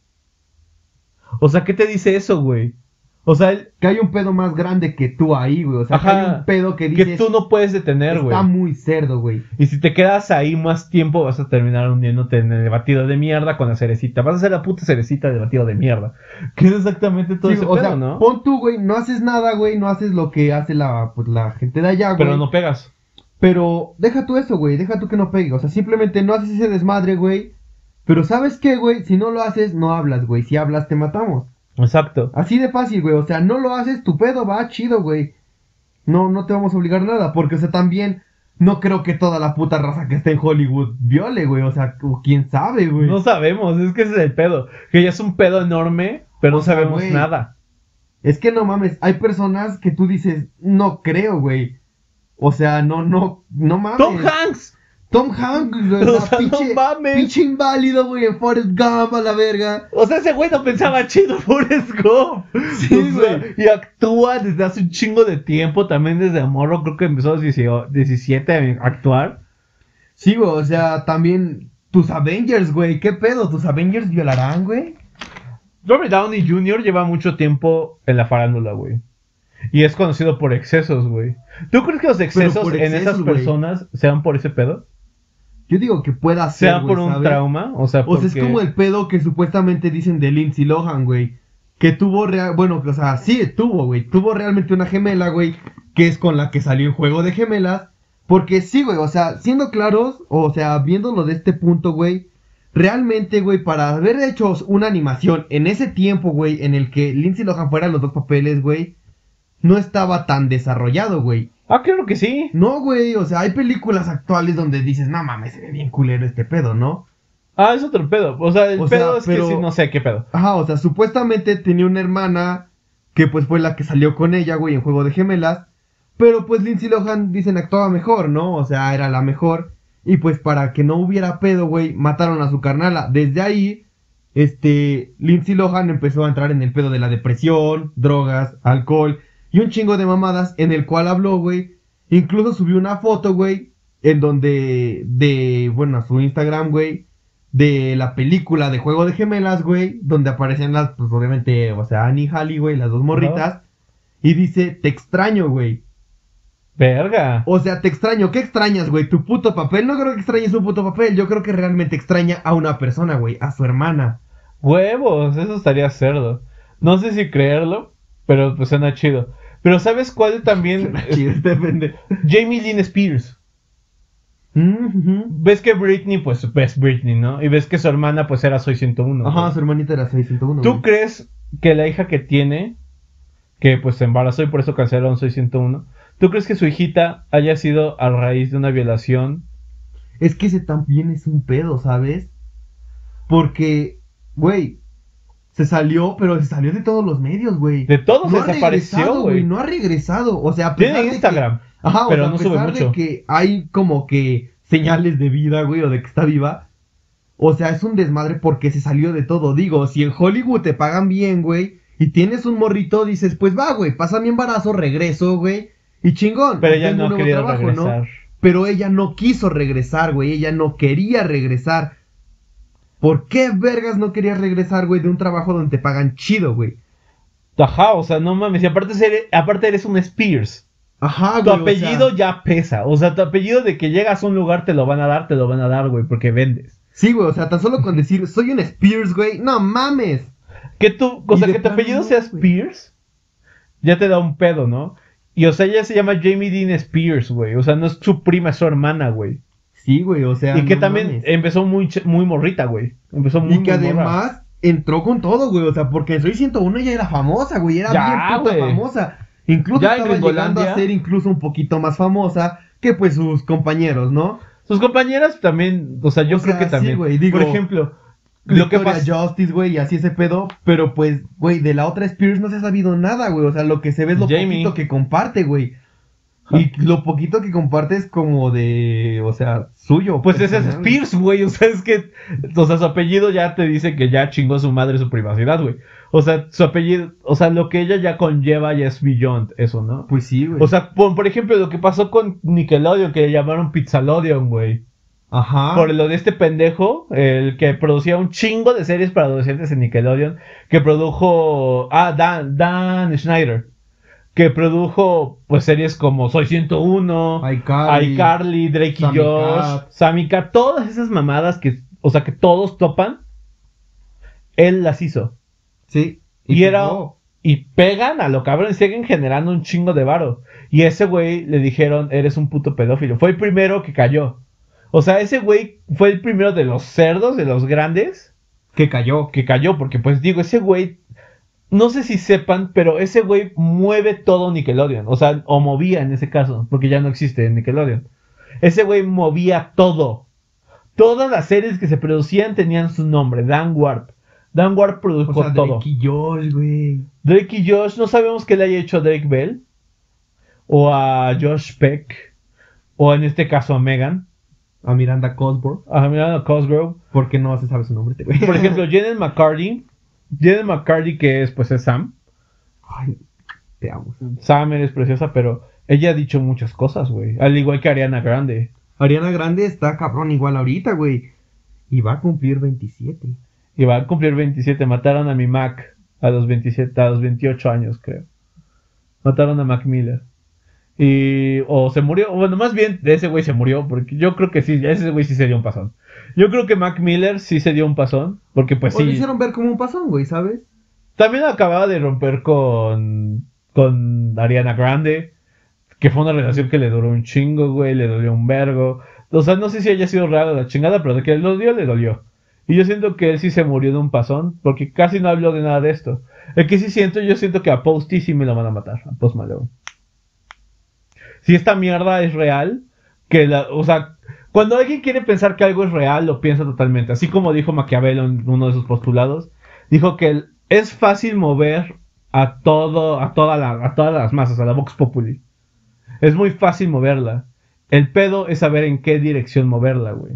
O sea, ¿qué te dice eso, güey? O sea, él- Que hay un pedo más grande que tú ahí, güey. O sea, que Ajá, hay un pedo que que dices, tú no puedes detener, güey. está muy cerdo, güey. Y si te quedas ahí más tiempo, vas a terminar hundiéndote en el batido de mierda con la cerecita. Vas a ser la puta cerecita del batido de mierda. Que es exactamente todo Sí, ese o pedo, sea, ¿no? pon tú, güey, no haces nada, güey, no haces lo que hace la, pues, la gente de allá, güey. Pero no pegas. Pero deja tú eso, güey, deja tú que no pegue. O sea, simplemente no haces ese desmadre, güey. Pero ¿sabes qué, güey? Si no lo haces, no hablas, güey. Si hablas, te matamos. Exacto. Así de fácil, güey. O sea, no lo haces, tu pedo va chido, güey. No, no te vamos a obligar a nada. Porque, o sea, también no creo que toda la puta raza que esté en Hollywood viole, güey. O sea, o quién sabe, güey. No sabemos, es que ese es el pedo. Que ya es un pedo enorme, pero O no sea, sabemos güey. nada. Es que no mames, hay personas que tú dices, no creo, güey. O sea, no, no, no mames. ¡Tom Hanks! Tom Hanks, güey. O O sea, sea, no pinche, mames. pinche inválido, güey, en Forrest Gump a la verga. O sea, ese güey no pensaba chido Forrest Gump. Sí, O sea, güey. y actúa desde hace un chingo de tiempo. También desde morro, creo que empezó a los diecisiete a actuar. Sí, güey, o sea, también tus Avengers, güey. ¿Qué pedo? ¿Tus Avengers violarán, güey? Robert Downey junior lleva mucho tiempo en la farándula, güey. Y es conocido por excesos, güey. ¿Tú crees que los excesos por en excesos, esas güey. personas sean por ese pedo? Yo digo que pueda ser, ¿Sea güey, por un ¿sabes? trauma? O sea, O sea, es porque- como el pedo que supuestamente dicen de Lindsay Lohan, güey. Que tuvo real... Bueno, o sea, sí, tuvo, güey. Tuvo realmente una gemela, güey. Que es con la que salió en Juego de Gemelas. Porque sí, güey, o sea, siendo claros, o sea, viéndolo de este punto, güey. Realmente, güey, para haber hecho una animación en ese tiempo, güey, en el que Lindsay Lohan fuera los dos papeles, güey. No estaba tan desarrollado, güey. Ah, claro que sí. No, güey, o sea, hay películas actuales donde dices, no mames, se ve bien culero este pedo, ¿no? Ah, es otro pedo. O sea, el O sea, pedo es pero- que sí, no sé qué pedo. Ajá, o sea, supuestamente tenía una hermana que pues fue la que salió con ella, güey, en Juego de Gemelas. Pero pues Lindsay Lohan, dicen, actuaba mejor, ¿no? O sea, era la mejor. Y pues para que no hubiera pedo, güey, mataron a su carnala. Desde ahí, este, Lindsay Lohan empezó a entrar en el pedo de la depresión, drogas, alcohol y un chingo de mamadas en el cual habló, güey. Incluso subió una foto, güey, en donde, de, bueno, a su Instagram, güey, de la película de Juego de Gemelas, güey, donde aparecen las, pues obviamente, o sea, Annie y Hallie, güey, las dos morritas, uh-huh. Y dice, te extraño, güey. Verga. O sea, te extraño, ¿qué extrañas, güey? ¿Tu puto papel? No creo que extrañes un puto papel, yo creo que realmente extraña a una persona, güey, a su hermana. Huevos, eso estaría cerdo. No sé si creerlo, pero pues suena chido. Pero ¿sabes cuál también? Chido, depende. Jamie Lynn Spears. Mm-hmm. Ves que Britney, pues es Britney, ¿no? Y ves que su hermana, pues era Soy ciento uno. Ajá, güey. Su hermanita era Soy ciento uno. ¿Tú güey. crees que la hija que tiene, que pues se embarazó y por eso cancelaron Soy ciento uno, ¿tú crees que su hijita haya sido a raíz de una violación? Es que ese también es un pedo, ¿sabes? Porque, güey, se salió, pero se salió de todos los medios, güey. De todos, no desapareció, güey. No ha regresado, o sea, a pesar tiene Instagram, de que, ajá, pero o sea, no a pesar sube mucho. de que hay como que señales de vida, güey, o de que está viva. O sea, es un desmadre porque se salió de todo. Digo, si en Hollywood te pagan bien, güey, y tienes un morrito, dices, pues va, güey, pasa mi embarazo, regreso, güey, y chingón. Pero ella no quería trabajo, regresar. ¿no? Pero ella no quiso regresar, güey, ella no quería regresar. ¿Por qué vergas no querías regresar, güey, de un trabajo donde te pagan chido, güey? Ajá, o sea, no mames, y aparte eres, aparte eres un Spears. Ajá, güey. Tu apellido o sea... ya pesa, o sea, tu apellido de que llegas a un lugar te lo van a dar, te lo van a dar, güey, porque vendes. Sí, güey, o sea, tan solo con decir, soy un Spears, güey, no mames. Que tu, o sea, que tu apellido sea Spears, ya te da un pedo, ¿no? Y, o sea, ella se llama Jamie Dean Spears, güey, o sea, no es su prima, es su hermana, güey. Sí, güey, o sea, y que no también mames. empezó muy, muy morrita, güey. Empezó muy Y que muy además morra. entró con todo, güey, o sea, porque en Soy ciento uno ella era famosa, güey, era ya, bien puta güey. famosa. Incluso ya estaba llegando a ser incluso un poquito más famosa que pues sus compañeros, ¿no? Sus compañeras también, o sea, yo o creo sea, que también. Sí, güey, digo, por ejemplo, lo Victoria que pasa Justice, güey, y así ese pedo, pero pues, güey, de la otra Spears no se ha sabido nada, güey, o sea, lo que se ve es lo Jamie. poquito que comparte, güey. Y lo poquito que comparte es como de, o sea, suyo. Pues ese es Spears, güey, o sea, es que, o sea, su apellido ya te dice que ya chingó su madre su privacidad, güey. O sea, su apellido, o sea, lo que ella ya conlleva ya es beyond eso, ¿no? Pues sí, güey. O sea, por, por ejemplo, lo que pasó con Nickelodeon, que le llamaron Pizzalodion, güey. Ajá. Por lo de este pendejo, el que producía un chingo de series para adolescentes en Nickelodeon, que produjo, ah, Dan, Dan Schneider. Que produjo pues series como Soy ciento uno, iCarly, iCarly, Drake y Sammy Josh, Cat. Sammy Cat, todas esas mamadas que, o sea, que todos topan, él las hizo. Sí. Y, y era pegó. y pegan a lo cabrón y siguen generando un chingo de varo. Y ese güey le dijeron, eres un puto pedófilo. Fue el primero que cayó. O sea, ese güey fue el primero de los cerdos, de los grandes, que cayó, que cayó, porque pues digo, ese güey, no sé si sepan, pero ese güey mueve todo Nickelodeon. O sea, o movía en ese caso, porque ya no existe Nickelodeon. Ese güey movía todo. Todas las series que se producían tenían su nombre, Dan Warp. Dan Warp produjo o sea, todo. Drake y Josh, güey. Drake y Josh, no sabemos qué le haya hecho a Drake Bell. O a Josh Peck. O en este caso a Megan. A Miranda Cosgrove. A Miranda Cosgrove. Porque no se sabe su nombre, güey. Por ejemplo, Janet McCarthy. Janet McCarthy, que es, pues es Sam. Ay, te amo. Sam eres preciosa, pero ella ha dicho muchas cosas, güey. Al igual que Ariana Grande. Ariana Grande está cabrón igual ahorita, güey. Y va a cumplir veintisiete. Y va a cumplir veintisiete. Mataron a mi Mac a los veintisiete, a los veintiocho años, creo. Mataron a Mac Miller. Y, o se murió, bueno, más bien ese güey se murió, porque yo creo que sí, ese güey sí se dio un pasón. Yo creo que Mac Miller sí se dio un pasón, porque pues o sí. lo hicieron ver como un pasón, güey, ¿sabes? También acababa de romper con, con Ariana Grande, que fue una relación que le duró un chingo, güey, le dolió un vergo. O sea, no sé si haya sido raro la chingada, pero de que le dolió, le dolió. Y yo siento que él sí se murió de un pasón, porque casi no habló de nada de esto. El que sí siento, yo siento que a Posty sí me lo van a matar, a Post Malone. Si esta mierda es real, que la, o sea, cuando alguien quiere pensar que algo es real, lo piensa totalmente. Así como dijo Maquiavelo en uno de sus postulados, dijo que el, es fácil mover a todo, a toda la, a todas las masas, a la Vox Populi. Es muy fácil moverla. El pedo es saber en qué dirección moverla, güey.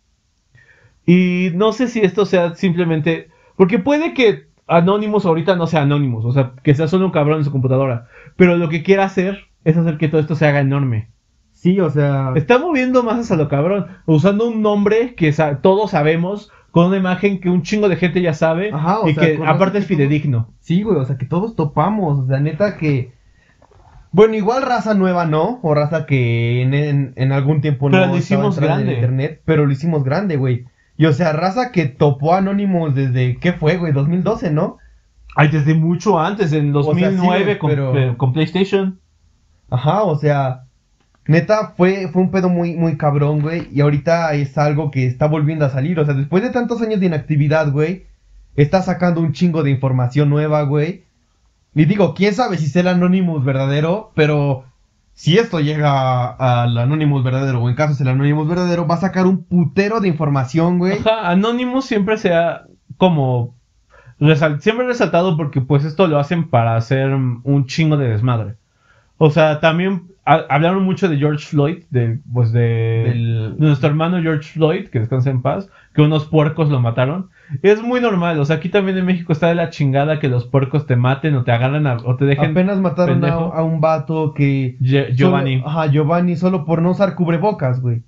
Y no sé si esto sea simplemente, porque puede que Anonymous ahorita no sea Anonymous, o sea, que sea solo un cabrón en su computadora, pero lo que quiera hacer es hacer que todo esto se haga enorme. Sí, o sea... Está moviendo masas a lo cabrón, usando un nombre que sa- todos sabemos, con una imagen que un chingo de gente ya sabe, Ajá, o y sea, que con aparte razón es que fidedigno. Sí, güey, o sea, que todos topamos, o sea, neta que... Bueno, igual raza nueva, ¿no? O raza que en, en, en algún tiempo Pero no lo estaba hicimos entrada en grande. el internet, pero lo hicimos grande, güey. Y o sea, raza que topó Anonymous desde, ¿qué fue, güey? dos mil doce, ¿no? Ay, desde mucho antes, en dos mil nueve, O sea, sí, güey, con, pero- eh, con PlayStation. Ajá, o sea, neta fue, fue un pedo muy, muy cabrón, güey. Y ahorita es algo que está volviendo a salir. O sea, después de tantos años de inactividad, güey, está sacando un chingo de información nueva, güey. Y digo, quién sabe si es el Anonymous verdadero, pero si esto llega al Anonymous verdadero, o en caso es el Anonymous verdadero, va a sacar un putero de información, güey. Ajá, Anonymous siempre se ha como resal- siempre resaltado porque pues esto lo hacen para hacer mm, un chingo de desmadre. O sea, también ha- hablaron mucho de George Floyd, de pues de, Del- de nuestro hermano George Floyd, que descansa en paz, que unos puercos lo mataron. Y es muy normal, o sea, aquí también en México está de la chingada que los puercos te maten o te agarran a- o te dejen Apenas mataron a, pendejo. a un vato que... Ye- solo- Giovanni. Ajá, Giovanni, solo por no usar cubrebocas, güey.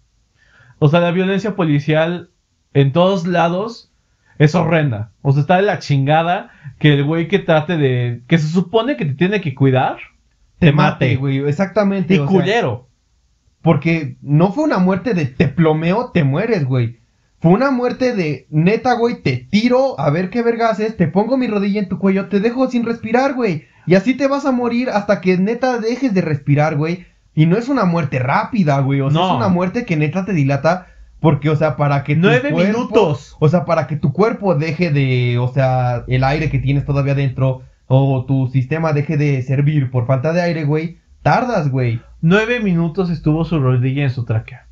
O sea, la violencia policial en todos lados es horrenda. O sea, está de la chingada que el güey que trate de... que se supone que te tiene que cuidar, te mate. güey. Exactamente. Y o sea, culero. porque no fue una muerte de te plomeo, te mueres, güey. Fue una muerte de neta, güey, te tiro, a ver qué verga haces, te pongo mi rodilla en tu cuello, te dejo sin respirar, güey. Y así te vas a morir hasta que neta dejes de respirar, güey. Y no es una muerte rápida, güey. O sea, No. es una muerte que neta te dilata. Porque, o sea, para que tu Nueve cuerpo- minutos. O sea, para que tu cuerpo deje de... O sea, el aire que tienes todavía dentro... O tu sistema deje de servir por falta de aire, güey. Tardas, güey. Nueve minutos estuvo su rodilla en su tráquea.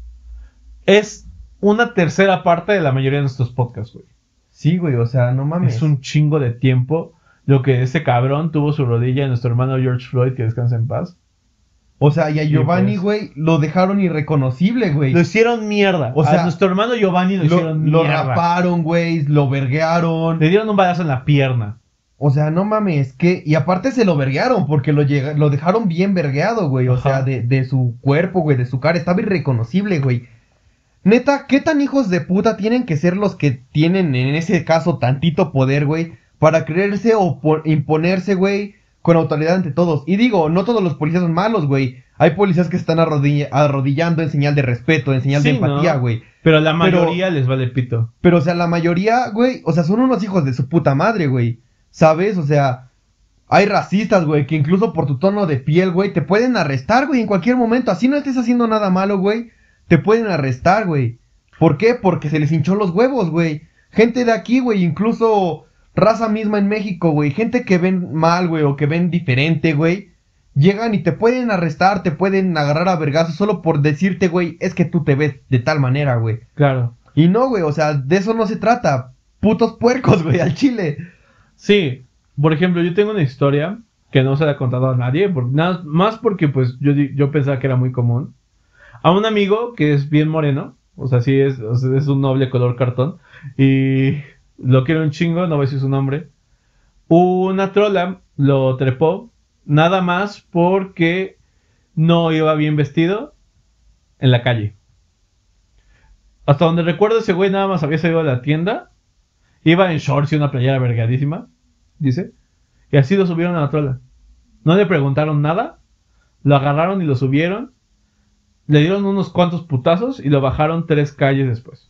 Es una tercera parte de la mayoría de nuestros podcasts, güey. Sí, güey, o sea, no mames. Es un chingo de tiempo lo que ese cabrón tuvo su rodilla en nuestro hermano George Floyd, que descansa en paz. O sea, y a Y Giovanni, pues- güey, lo dejaron irreconocible, güey. Lo hicieron mierda. O sea, a nuestro hermano Giovanni lo, Lo, hicieron lo mierda. raparon, güey, lo verguearon. Le dieron un balazo en la pierna. O sea, no mames, que... Y aparte se lo verguearon, porque lo, llega... lo dejaron bien vergueado, güey. O Ajá. sea, de, de su cuerpo, güey, de su cara. Estaba irreconocible, güey. Neta, ¿qué tan hijos de puta tienen que ser los que tienen, en ese caso, tantito poder, güey? Para creerse o por imponerse, güey, con autoridad ante todos. Y digo, no todos los policías son malos, güey. Hay policías que están arrodilla- arrodillando en señal de respeto, en señal de Sí, empatía, ¿no? güey. Pero la Pero- mayoría les vale pito. Pero, o sea, la mayoría, güey, o sea, son unos hijos de su puta madre, güey. ¿Sabes? O sea, hay racistas, güey, que incluso por tu tono de piel, güey, te pueden arrestar, güey, en cualquier momento. Así no estés haciendo nada malo, güey, te pueden arrestar, güey. ¿Por qué? Porque se les hinchó los huevos, güey. Gente de aquí, güey, incluso raza misma en México, güey. Gente que ven mal, güey, o que ven diferente, güey. Llegan y te pueden arrestar, te pueden agarrar a vergazos solo por decirte, güey, es que tú te ves de tal manera, güey. Claro. Y no, güey, o sea, de eso no se trata. Putos puercos, güey, al chile. Sí. Por ejemplo, yo tengo una historia que no se la he contado a nadie. Por, nada más porque pues yo, di- yo pensaba que era muy común. A un amigo que es bien moreno. O sea, sí es, o sea, es un noble color cartón. Y lo quiero un chingo, no voy a decir su nombre. Una trola lo trepó. Nada más porque no iba bien vestido en la calle. Hasta donde recuerdo, ese güey nada más había salido a la tienda. Iba en shorts y una playera vergadísima, dice. Y así lo subieron a la trola. No le preguntaron nada. Lo agarraron y lo subieron. Le dieron unos cuantos putazos y lo bajaron tres calles después.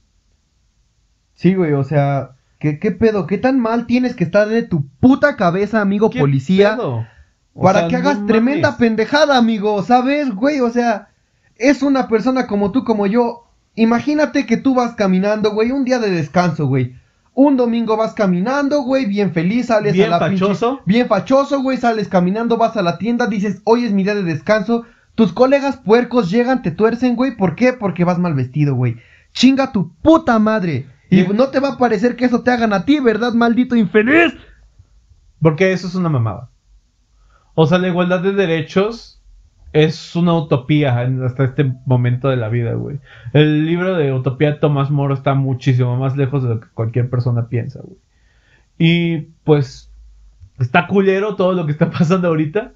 Sí, güey, o sea, ¿qué, qué pedo? ¿Qué tan mal tienes que estar de tu puta cabeza, amigo ¿Qué policía? pedo? O Para sea, que no hagas mames. tremenda pendejada, amigo, ¿sabes, güey? O sea, es una persona como tú, como yo. Imagínate que tú vas caminando, güey, un día de descanso, güey. Un domingo vas caminando, güey, bien feliz, sales Bien a la pinche- fachoso. bien fachoso, güey, sales caminando, vas a la tienda, dices, hoy es mi día de descanso. Tus colegas puercos llegan, te tuercen, güey. ¿Por qué? Porque vas mal vestido, güey. Chinga tu puta madre. Y Bien. no te va a parecer que eso te hagan a ti, ¿verdad, maldito infeliz? Porque eso es una mamada. O sea, la igualdad de derechos es una utopía en- hasta este momento de la vida, güey. El libro de Utopía de Tomás Moro está muchísimo más lejos de lo que cualquier persona piensa, güey. Y pues está culero todo lo que está pasando ahorita.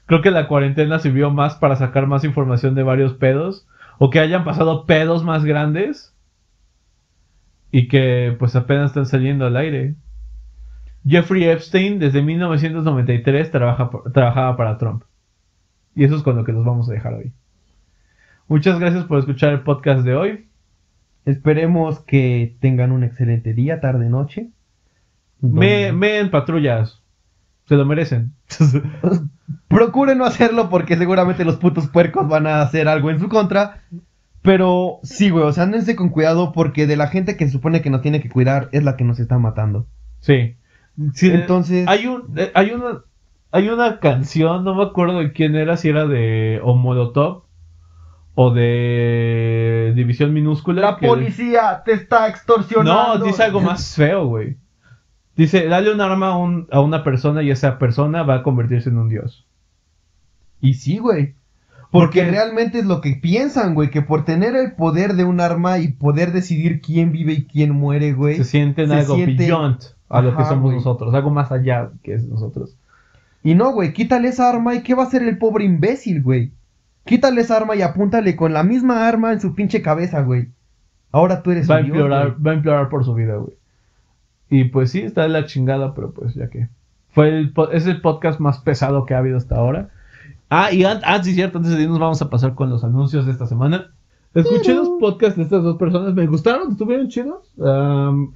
creo que la cuarentena sirvió más para sacar más información de varios pedos, o que hayan pasado pedos más grandes, y que pues apenas están saliendo al aire. Jeffrey Epstein desde mil novecientos noventa y tres trabaja, trabajaba para Trump. Y eso es con lo que nos vamos a dejar hoy. Muchas gracias por escuchar el podcast de hoy. Esperemos que tengan un excelente día, tarde, noche. Me, me en patrullas. Se lo merecen. Procuren no hacerlo porque seguramente los putos puercos van a hacer algo en su contra. Pero sí, güey, o sea, ándense con cuidado porque de la gente que se supone que nos tiene que cuidar es la que nos está matando. Sí. Sí, entonces... Hay, un, hay, una, hay una canción, no me acuerdo de quién era, si era de o Molotov o de División Minúscula. La policía te está extorsionando. No, dice algo más feo, güey. Dice, dale un arma a, un, a una persona y esa persona va a convertirse en un dios. Y sí, güey. Porque ¿Por realmente es lo que piensan, güey. Que por tener el poder de un arma y poder decidir quién vive y quién muere, güey. Se sienten se algo sienten... beyond a Ajá, lo que somos güey. nosotros. Algo más allá que es nosotros. Y no, güey, quítale esa arma y ¿qué va a hacer el pobre imbécil, güey? Quítale esa arma y apúntale con la misma arma en su pinche cabeza, güey. Ahora tú eres va un a implorar, Dios, va a implorar por su vida, güey. Y pues sí, está de la chingada, pero pues ya que... Fue el, es el podcast más pesado que ha habido hasta ahora. Ah, y antes, ah, sí, cierto, antes de irnos vamos a pasar con los anuncios de esta semana. Escuché pero... los podcasts de estas dos personas, me gustaron, estuvieron chidos. Um,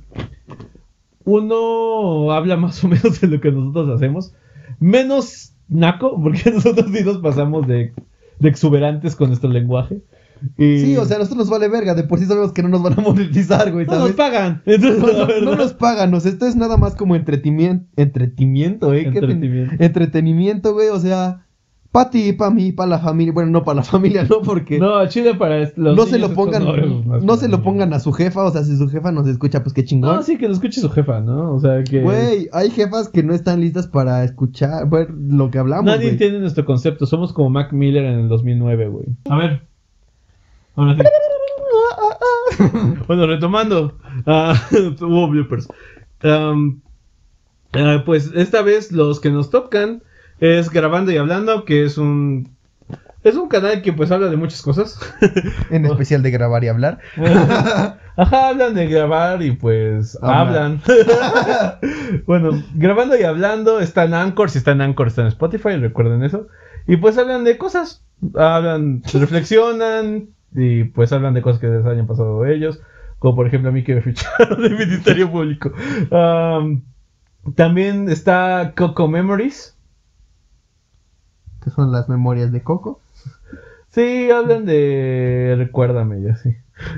uno habla más o menos de lo que nosotros hacemos. Menos naco, porque nosotros sí nos pasamos de, de exuberantes con nuestro lenguaje. Y... Sí, o sea, a nosotros nos vale verga, de por sí sabemos que no nos van a monetizar, güey, ¿sabes? No nos pagan. Entonces, no, no, no nos pagan, o sea, esto es nada más como entretenimiento, entretenimiento, ¿eh? Entretenimiento. ¿Qué entretenimiento, güey, o sea, pa' ti, pa' mí, pa' la familia, bueno, no pa' la familia, no, porque... No, chile para los no se lo pongan, no, no se lo pongan a su jefa, o sea, si su jefa nos escucha, pues qué chingón. No, sí, que lo escuche su jefa, ¿no? O sea, que... Güey, hay jefas que no están listas para escuchar, ver lo que hablamos, Nadie güey. entiende nuestro concepto, somos como Mac Miller en el dos mil nueve, güey. A ver... Ahora sí. Bueno, retomando. Uh, hubo bloopers. Um, uh, pues esta vez los que nos tocan es Grabando y Hablando, que es un es un canal que pues habla de muchas cosas. En especial de grabar y hablar. Ajá, hablan de grabar y pues hablan. Bueno, Grabando y Hablando está en Anchor, si está en Anchor está en Spotify, recuerden eso. Y pues hablan de cosas, hablan, reflexionan. Y pues hablan de cosas que les hayan pasado a ellos. Como por ejemplo a mí que me ficharon del Ministerio Público. Um, también está Coco Memories. ¿Qué son las memorias de Coco? Sí, hablan de... Recuérdame ya, sí.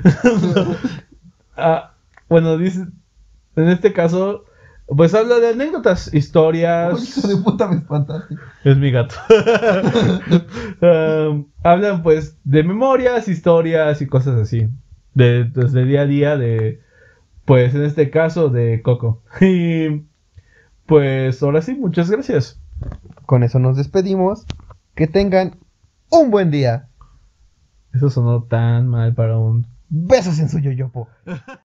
ah, bueno, dice... En este caso... Pues habla de anécdotas, historias... Oh, hijo de puta, me espantaste. Es mi gato. um, hablan pues de memorias, historias y cosas así. De, desde día a día de... Pues en este caso de Coco. Y pues ahora sí, muchas gracias. Con eso nos despedimos. Que tengan un buen día. Eso sonó tan mal para un... Besos en su yoyopo.